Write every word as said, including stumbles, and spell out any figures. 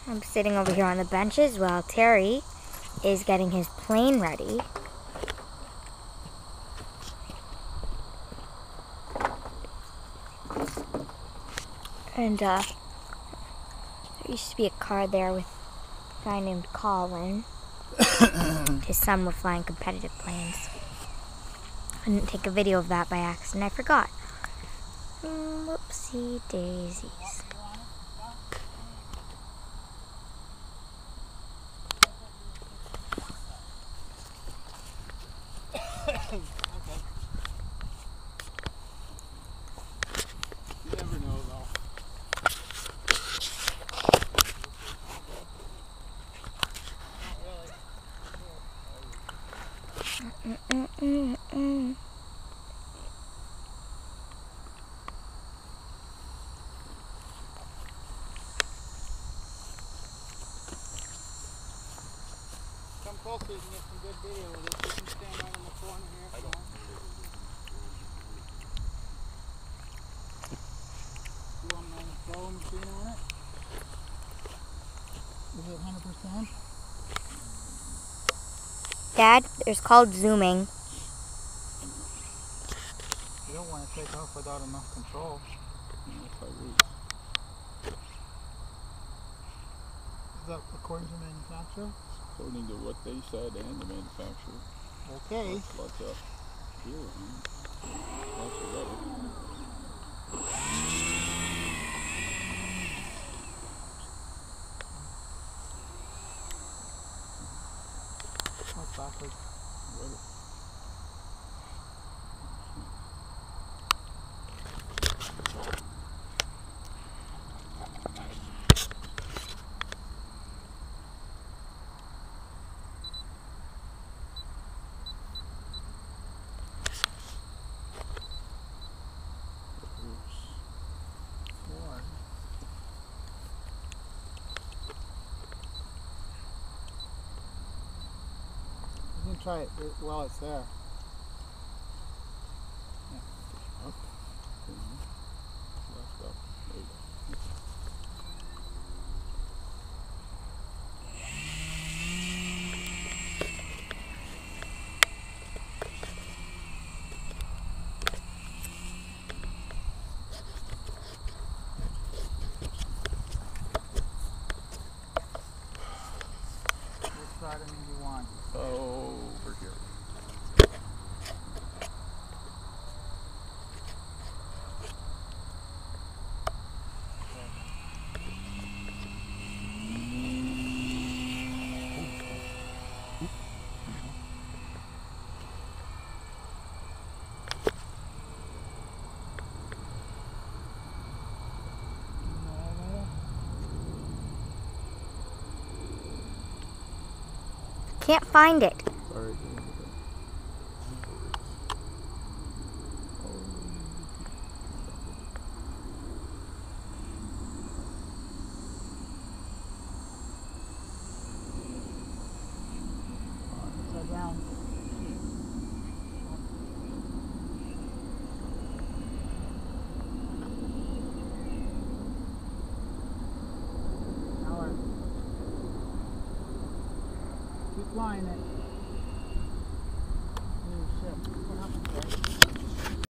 I'm sitting over here on the benches while Terry is getting his plane ready. And uh, there used to be a car there with a guy named Colin. His son were flying competitive planes. I didn't take a video of that by accident. I forgot. Mm, whoopsie daisies. You never know, though. Mm -mm -mm -mm. Come closer, you can get some good video with it. You can stand right in the corner here. I don't. You want my blow machine on it? Is it one hundred percent? Dad, it's called zooming. You don't want to take off without enough control. Yes, I would. Is that according to manufacturer? According to what they said and the manufacturer. Okay. Lots of fuel, huh? Lots of rubber. What's backwards? Rubber. Four. You can try it while it's there. Up. Mhm. Left up. There you go. Which side of me do you want? Over here. Can't find it. Sorry. Upside down. Now we're keep flying it.